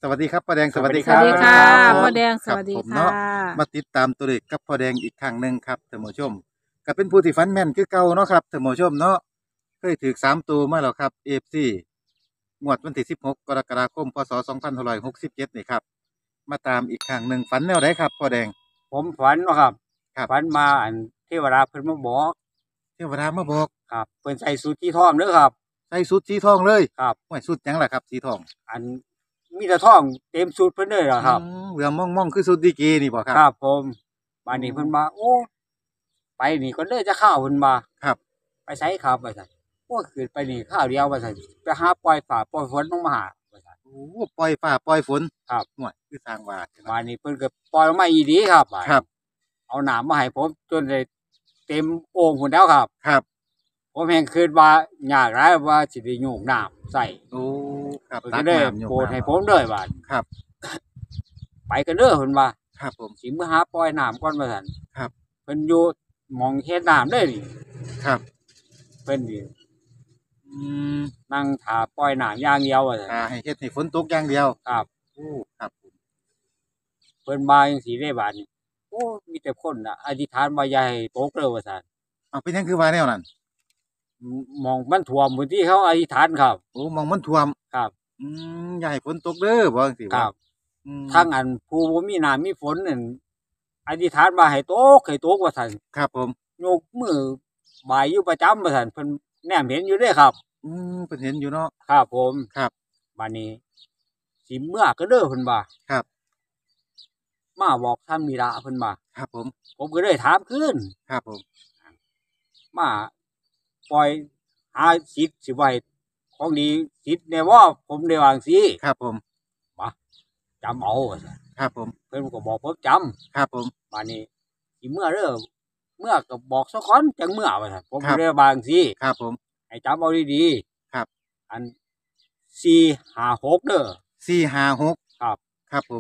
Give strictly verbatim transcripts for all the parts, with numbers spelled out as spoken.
วัสดีครับพ่อแดงสวัสดีสวัสดีครับค่ะผมพ่อแดงสครับวัสดีผมค่ะเนาะมาติดตามตัวเลขกับพ่อแดงอีกครั้งหนึ่งครับท่านผู้ชมก็เป็นผู้ที่ฝันแม่นคือเก่าเนาะครับท่านผู้ชมเนาะเคยถือสามตัวมาแล้วครับ เอ เอฟ ซี งวดวันที่สิบหกกรกฎาคมพศสองพันห้าร้อยหกสิบเจ็ดนี่ครับมาตามอีกครั้งหนึ่งฝันแนวไหนครับพ่อแดงผมฝันว่าครับครับฝันมาอันเทวดาเพิ่นมาบอกเทวดามาบอกครับเพิ่นใส่สูทสีทองเด้อครับใส่สุดสีทองเลยครับห้วยสุดหยังล่ะครับสีทองอันมีแต่ทองเต็มสูทเพิ่นเลยเหรอครับอืมเหลือมม่องๆคือสุดดีเกนี่บ่ครัครับผมบัดนี้เพิ่นมาโอ้ไปนี่ก็เด้อจะข้าวเพิ่นมาครับไปไสครับว่าซั่นโอ้ขึ้นไปนี่ข้าวเดียวว่าซั่นไปหาปล่อยฟ้าปล่อยฝนลงมาหาว่าซั่นโอ้ปล่อยฟ้าปล่อยฝนครับห่วยคือสร้างว่าเถอะบัเนาะดนี้เพิ่นก็ปล่อยลงมาอีหลีครับบัดครับเอาน้ำมาให้ผมจนได้เต็มโอ่งพุ่นแล้วครับครับผมแห่งคิดว่ายากหลายว่าสิได้โยกน้ำใส่โอ้ครับเพิ่นตัก็กได้น้ำอยู่โปรดให้ผมเด้อบัดครับไปกันเด้อเพิ่นว่าครับผมสิมื้อหาปล่อยน้ำก่อนว่าซั่นครับเพิ่นอยู่หม้องเฮ็ดน้ำเด้อนี่ครับเพิ่นนี่อืมนั่งท่าปล่อยน้ำอย่างเดียวว่าซั่นอ่าให้เฮ็ดให้ฝนตกอย่างเดียวครับโอ้ครับผมเพิ่นมาจังซี่เด้บาดนี้โอ้มีแต่คนน่ะอธิษฐานว่าอย่าให้ตกเด้อว่าซั่นเอาเป็นหยังคือว่าแนวนั้นหม้องมันท่วมพื้นที่เขาอธิษฐานครับโอ้มองมันท่วมครับอืมอย่าให้ฝนตกเด้อบ่จังซี่ครับอืมทั้งอันผู้บ่มีน้ำมีฝนนั่นอธิษฐานว่าให้ตกให้ตกว่าซั่นครับผมยกมือบ่ายอยู่ประจำว่าซั่นเพิ่นแนมเห็นอยู่เด้ครับอืมเพิ่นเห็นอยู่เนาะครับผมครับบัดนี้สิเมื่อก็เด้อเพิ่นว่าครับมาบอกทำนี่ละเพิ่นว่าครับผมผมก็เลยถามคืนครับผมมาปล่อยหาสิทธิ์สิไว้ของดีสิทธิ์เนี่ยว่าผมได้วางสิครับผมจำเอาว่าซั่นครับผมเพิ่นก็บอกผมจำครับผมบัดนี้สิเมื่อเด้อเมื่อก็บอกซะก่อนจังเมื่อว่าซั่นผมครัก็บได้วางสิครับผมให้จำเอาดีๆครับอันสี่ ห้า หกเด้อสี่ ห้า หกครับครับผม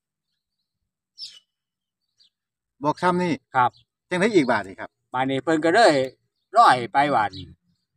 บอกซ้ำนี่ครับจังได๋อีกบาดนี่ครับบัดนี้เพิ่นก็เลยร้อยไปว่านี่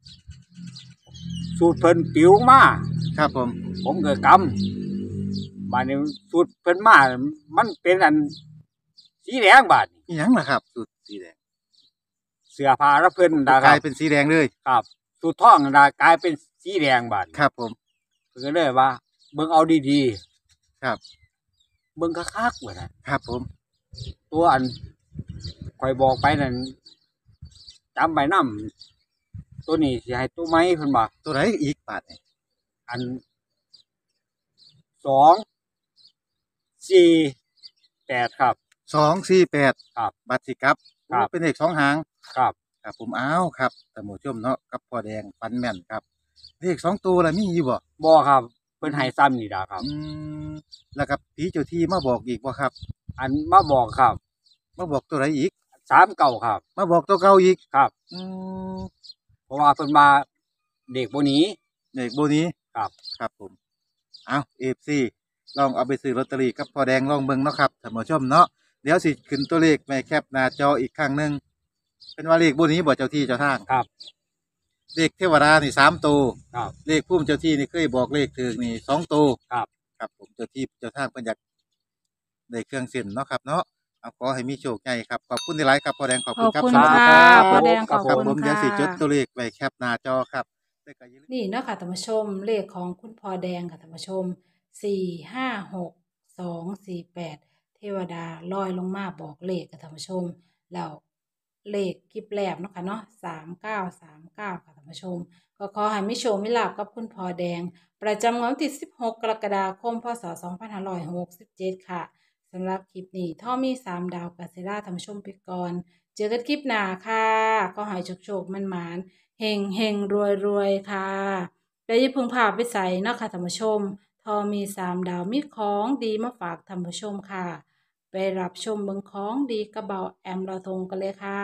สูตรเพิ่นปิวมาครับผมผมก็กำบาดนี้สูตรเพิ่นมา มันเป็นอันสีแดงบาดนี้อีหยังล่ะครับสูตรสีแดงเสื้อผ้าแล้วเพิ่นนะคกรัลาบยเป็นสีแดงเลยครับสูตรทองนะกลายเป็นสีแดงบาดนี้ครับผมเพิ่นก็เลยว่า เบิ่งเอาดีครับๆเบิ่งคักๆว่าซั่นครับผมตัวอันข่อยบอกไปนั่นจำใบนำตัวนี้สิให้ตัวไม้เพิ่นว่าตัวไหนอีกบาทนี่อันสอง สี่ แปดครับสอง สี่ แปดครับบัตรสิกลับครับโอ้เป็นเลขสองหางครับครับผมอ้าวครับท่านผู้ชมเนาะกับพ่อแดงฟันแม่นครับเลขสองตัวล่ะมีอยู่บ่บ่ครับเพิ่นให้ซ้ำนี่ล่ะครับอืมแล้วกับผีเจ้าที่มาบอกอีกบ่ครับอันมาบอกครับมาบอกตัวไหนอีกสามเก่าครับมาบอกตัวเก่าอีกครับอืมเพราะว่าเพิ่นมาเด็กบ่หนีเลขโบนี้ครับครับผมเอา เอ เอฟ ซี ลองเอาไปซื้อลอตเตอรี่กับพ่อแดงลองเบิ่งเนาะครับท่านผู้ชมเนาะเดี๋ยวสิขึ้นตัวเลขในแคปหน้าจออีกครั้งหนึงเป็นว่าเลขโบนี้บ่เจ้าที่เจ้าทางครับเลขเทวดานี่สามตัวครับเลขพุ่มเจ้าที่นี่เคยบอกเลขถึกนี่สองตัวครับครับผมเจ้าที่เจ้าทางเพิ่นอยากได้เครื่องเส้นเนาะครับเนาะเอาขอให้มีโชคใหญ่ครับขอบคุณที่หลายครับพ่อแดงขอบขคุอณบครับคุณสวัสดีค่ะครับพ่อแดงขอบครับคุณผมเดี๋ยวค่ะสิจดตัวเลขไว้แคปหน้าจอครับแต่ก็อย่าลืมนี่เนาะค่ะท่านผู้ชมเลขของคุณพ่อแดงค่ะท่านผู้ชมสี่ห้าหกสองสี่แปดเทวดาลอยลงมาบอกเลขค่ะท่านผู้ชมแล้วเลขคลิปแรกเนาะค่ะเนาะสามเก้าสามเก้าค่ะท่านผู้ชมก็ขอให้มิโชคมิลาภกับคุณพ่อแดง ประจำวันที่สิบหกกรกฎาคมพศสองพันห้าร้อยหกสิบเจ็ดค่ะสำหรับคลิปนี้ท่อมีสามดาวกัสเซราท่านผู้ชมไปก่อนเจอกันคลิปหน้าค่ะก็ให้โชคโชคมันหมานเฮงเฮงรวยรวยค่ะและอย่าเพึ่งพาไปใส่เนาะค่ะท่านผู้ชมทอมีสามดาวมีของดีมาฝากท่านผู้ชมค่ะไปรับชมเบิ่งของดีกระเบาแอมเราทงกันเลยค่ะ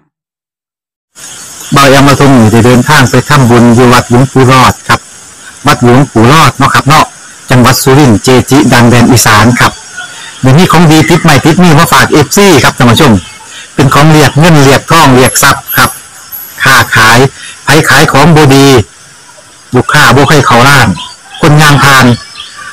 บายามาทรงอยู่ได้เดินทางไปทำบุญอยู่วัดหลวงปู่รอดครับวัดหลวงปู่รอดเนาะครับเนาะจังหวัดสุรินทร์เจจิดังแดนอีสานครับเดี๋ยวนี้ของดีติดใหม่ติดนี่มาฝากเอฟซีครับท่านผู้ชมเป็นของเรียกเงินเรียกทองเรียกทรัพย์ครับค้าขายไผขายของบดีลูกค้าบ่ให้เขาล้านคนงานพาน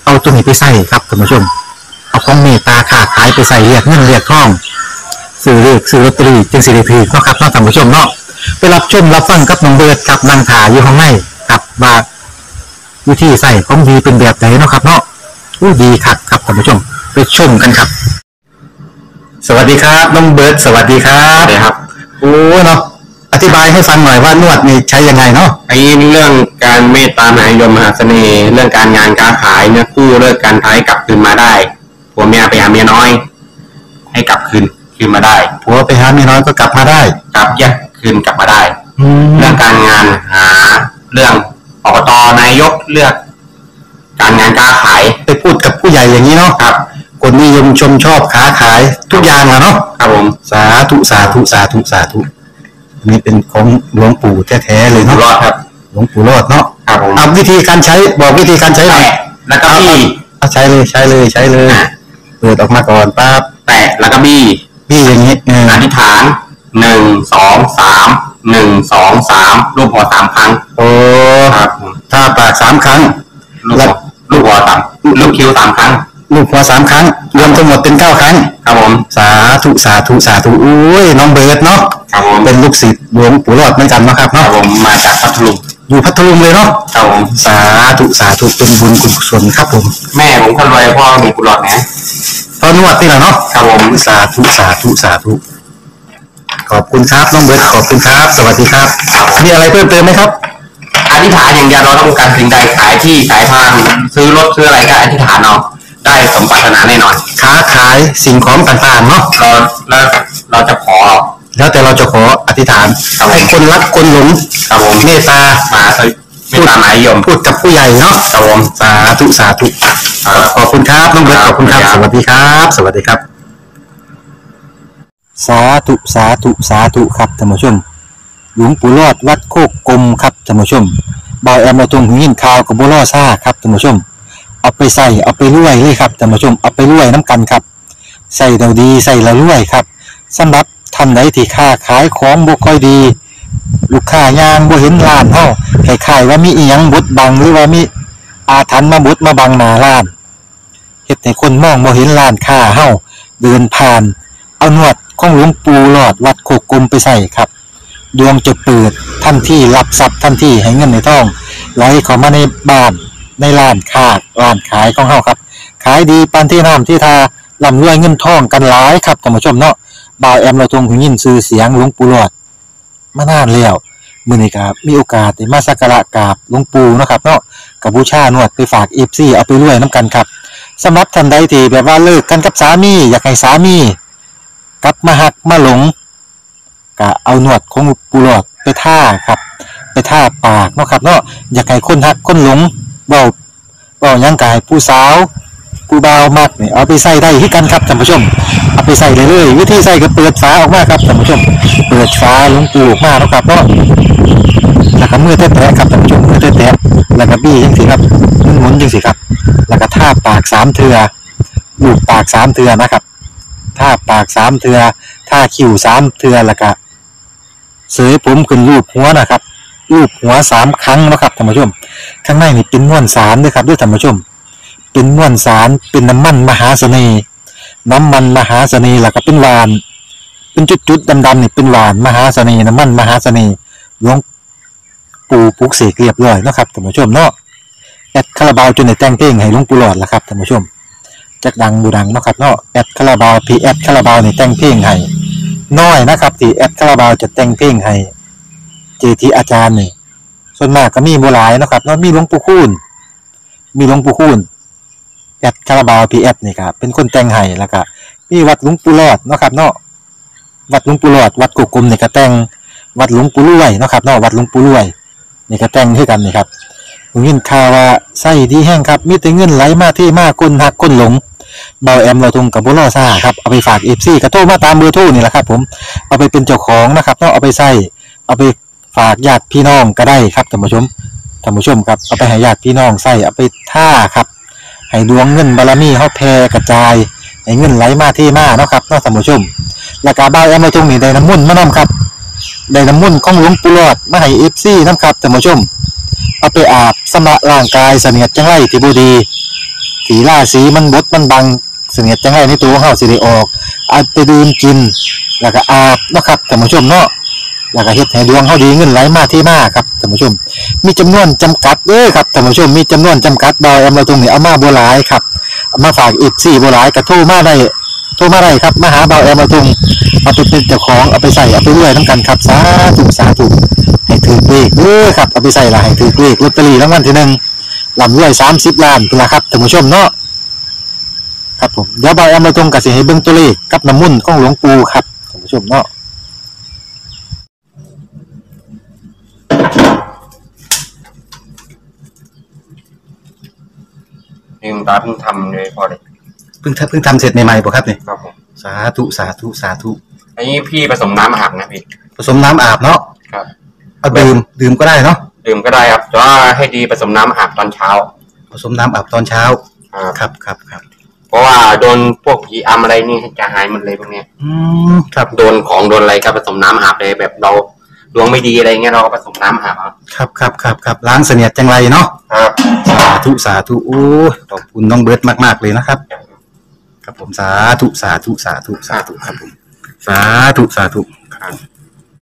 เอาตัวนี้ไปใส่ครับท่านผู้ชมเอาของเมตตาค้าขายไปใส่เรียกเงินเรียกทองซื้อเลือกซื้อลอตเตอรี่จึงสิริพีเนาะครับเนาะท่านผู้ชมเนาะไปรับชมรับฟังกับน้องเบิร์ดกับนางถาอยู่ข้างในกับว่าวิธีใส่ของดีเป็นแบบไหนเนาะครับเนาะอู้ดีครับครับท่านผู้ชมไปชมกันครับสวัสดีครับน้องเบิร์ดสวัสดีครับสวัสดีครับโอ้เนาะอธิบายให้ฟังหน่อยว่านวดนี่ใช้ยังไงเนาะไอ้เรื่องการเมตตามหานิยมมหาเสน่ห์เรื่องการงานการขายเนี่ยกู้เลิกการท้ายกลับคืนมาได้ผัวเมียไปหาเมียน้อย ให้กลับคืนคืนมาได้ผัวไปหาเมียน้อยก็กลับมาได้กลับแยกคืนกลับมาได้เรื่องการงานหาเรื่องอบตนายกเลือก การงานการขายไปพูดกับผู้ใหญ่อย่างนี้เนาะครับคนนิยมชมชอบค้าขายทุกอย่างอะเนาะครับผมสาธุสาธุสาธุสาธุนี่เป็นของหลวงปู่แท้ๆเลยเนาะรอดครับหลวงปู่รอดเนาะครับผมเอาวิธีการใช้บอกวิธีการใช้หน่อยแล้วก็บี้ใช้เลยใช้เลยใช้เลยเปิดออกมาก่อนปั๊บแตะแล้วก็บี้บี้อย่างนี้อธิษฐานหนึ่งสองสามหนึ่งสองสามรูปหัวสามครั้งโอ้ครับถ้าปากสามครั้งแล้วลูกหัวสามลูกคิ้วสามครั้งลูกหัวสามครั้งรวมทั้งหมดเป็นเก้าครั้งครับผมสาธุสาธุสาธุอุ้ยน้องเบิร์ดเนาะครับผมเป็นลูกศิษย์หลวงปู่รอดเหมือนกันนะครับเนาะผมมาจากพัทลุงอยู่พัทลุงเลยเนาะครับผมสาธุสาธุเป็นบุญกุศลครับผมแม่ผมคนรวยพ่อมีกุหลาบนะตอนนวดนี่แหละเนาะครับผมสาธุสาธุสาธุขอบคุณครับน้องเบิร์ดขอบคุณครับสวัสดีครับมีอะไรเพิ่มเติมไหมครับอธิษฐานอย่างเดียวเราต้องการสิ่งใดขายที่ขายทางซื้อรถซื้ออะไรก็อธิษฐานเอาได้สมปรารถนาแน่นอนค้าขายสิ่งของต่างๆเนาะเราเราเราจะขอแล้วแต่เราจะขออธิษฐานให้คนรักคนหลงครับผมเมตตามาพูดตามนายยมพูดกับผู้ใหญ่เนาะครับผมสาธุสาธุขอบคุณครับน้องเบิร์ตขอบคุณครับสวัสดีครับสวัสดีครับสาธุสาธุสาธุครับท่านผู้ชมหลวงปู่รอดวัดโคกกลมครับท่านผู้ชมบอยแอมมาตรงหินข่าวกับบัวล่อซ่าครับท่านผู้ชมเอาไปใส่เอาไปรวยเลยครับท่านผู้ชมเอาไปรวยน้ำกันครับใส่เราดีใส่เรารวยครับสำหรับท่านใดที่ค้าขายของบ่ค่อยดีลูกค้ายางบ่เห็นร้านเฮาคล้ายๆว่ามีอีหยังบดบังหรือว่ามีอาถรรพ์มาบดมาบังหน้าร้านเฮ็ดให้คนมองบ่เห็นร้านค้าเฮาเดินผ่านเอาหนวดของหลวงปู่หลอดวัดโคกกลมไปใส่ครับดวงจะเปิดทันทีรับทรัพย์ทันทีให้เงินในท้องไหลเข้ามาในบ้านในร้านค้าร้านขายของเฮาครับขายดีปานที่น้ำที่ทาร่ำรวยเงินทองกันหลายครับท่านผู้ชมเนาะบ่าวแอมเราทรงหูยินชื่อเสียงหลวงปู่หลอดมานานแล้วมื้อนี้ครับมีโอกาสได้มาสักการะกราบหลวงปู่เนาะครับเนาะกับบูชานวดไปฝาก เอฟ ซี เอาไปรวยน้ำกันครับสำหรับท่านใดที่แบบว่าเลิกกันกับสามีอยากให้สามีกลับมาหักมาหลงก็เอาหนวดของหลวงปู่หลอดไปท่าครับไปท่าปากเนาะครับเนาะอยากให้คนหักคนหลงเว้าเว้าหยังกายผู้สาวผู้บ่าวมักนี่เอาไปใส่ได้ที่กันครับท่านผู้ชมเอาไปใส่เลยเลยวิธีใส่ก็เปิดฝาออกมาครับท่านผู้ชมเปิดฝาหลวงปู่ออกมาแล้วครับเนาะแล้วก็มือแตะๆครับท่านผู้ชมมือแตะๆแล้วก็บี้จังซี่ครับหมุนๆจังซี่ครับแล้วก็ท่าปากสามเทื่อลูบปากสามเทื่อนะครับท่าปากสามเทื่อท่าคิ้วสามเทื่อแล้วก็เสยผมขึ้นรูปหัวนะครับรูปหัวสามครั้งนะครับท่านผู้ชมข้างในนี่เป็นม้วนสารด้วยครับด้วยท่านผู้ชมเป็นม้วนสารเป็นน้ำมันมหาเสน่ห์น้ำมันมหาเสน่ห์แล้วก็เป็นหวานเป็นจุดๆดำๆนี่เป็นหวานมหาเสน่ห์น้ำมันมหาเสน่ห์หลวงปู่ปลุกเสกเรียบร้อยนะครับท่านผู้ชมเนาะแอดคาราบาวจนได้แต่งเพลงให้หลวงปู่หลอดแล้วครับท่านผู้ชมจักดังบูดังเนาะครับเนาะแอดคาราบาวพีแอดคาราบาวนี่แต่งเพลงให้น้อยนะครับที่แอดคาราบาวจะแต่งเพลงให้เจทีอาจารย์นี่ส่วนมากก็มีบ่หลายนะครับเนาะมีหลวงปู่คูณมีหลวงปู่คูณแอดคาราบาวพีแอดนี่ครับเป็นคนแต่งให้แล้วก็มีวัดหลวงปู่หลอดเนาะครับเนาะวัดหลวงปู่หลอดวัดกุกกลมนี่ก็แต่งวัดหลวงปู่รวยเนาะครับเนาะวัดหลวงปู่รวยนี่ก็แต่งคือกันนี่ครับผมยินข่าวว่าไส้ดีแห้งครับมีแต่เงินไหลมาที่มาคนหักคนหลงเบาแอมเราทงกับบุรอซ่าครับเอาไปฝาก เอฟ ซี กระโทรมาตามเบอร์โทรนี่แหละครับผมเอาไปเป็นเจ้าของนะครับเนาะเอาไปใส่เอาไปฝากญาติพี่น้องก็ได้ครับท่านผู้ชมท่านผู้ชมครับเอาไปให้ญาติพี่น้องใส่เอาไปท่าครับให้ดวงเงินบารมีเฮาแผ่กระจายให้เงินไหลมาที่มาเนาะครับเนาะท่านผู้ชมแล้วก็เบาแอมเราทงนี่ได้น้ำมุ่นต์มานํครับได้น้ำมุ่นต์ของหลวงปู่หลอดมาให้ เอฟ ซี นำครับท่านผู้ชมเอาไปอาบสำระร่างกายเสนียดจังไรที่บ่ดีที่ราศีมันบดมันบังเสนียดจังไรในตัวของเฮาสิได้ออกเอาไปดื่มกินแล้วก็อาบเนาะครับท่านผู้ชมเนาะแล้วก็เฮ็ดให้ดวงเฮาดีเงินไหลมาเทมาครับท่านผู้ชมมีจำนวนจำกัดเด้อครับท่านผู้ชมมีจำนวนจำกัดดอยเอามาตรงนี้เอามาบ่หลายครับเอามาฝาก เอฟ ซี บ่หลายก็โทรมาได้โทรมาได้ครับมาหาเบาแอมมาตรงเอาไปเป็นเจ้าของเอาไปใส่เอาไปรวยนำกันครับสาธุสาธุให้ถือเลขเด้อครับเอาไปใส่ละให้ถือเลขลอตเตอรี่รางวัลที่หนึ่งลำรวยสามสิบล้านพุ่นล่ะครับท่านผู้ชมเนาะครับผมเดี๋ยวเบาแอมมาตรงก็สิให้เบิ่งตัวเลขกับน้ำมนต์ของหลวงปู่ครับท่านผู้ชมเนาะลืมตาเพิ่งทำเลยพอเลยเพิ่งเพิ่งทำเสร็จใหม่ๆบ่ครับนี่ครับผมสาธุสาธุสาธุอันนี้พี่ผสมน้ำอาบนะพี่ผสมน้ำอาบเนาะครับเอาดื่มดื่มก็ได้เนาะดื่มก็ได้ครับแต่ว่าให้ดีผสมน้ำอาบตอนเช้าผสมน้ำอาบตอนเช้าครับครับครับครับเพราะว่าโดนพวกผีอำอะไรนี่จะหายหมดเลยพวกเนี้ยอืมครับโดนของโดนอะไรก็ผสมน้ำอาบเลยแบบเราดวงไม่ดีอะไรเงี้ยเราก็ผสมน้ำอาบครับครับครับครับครับล้างเสนียดจังไรเนาะครับสาธุสาธุโอ้ยขอบคุณน้องเบิร์ตมากๆเลยนะครับครับผมสาธุสาธุสาธุสาธุครับผมสาธุสาธุครับ